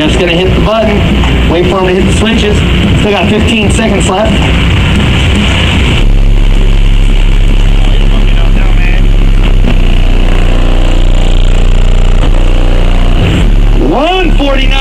Just gonna hit the button. Wait for him to hit the switches. Still got 15 seconds left. $149.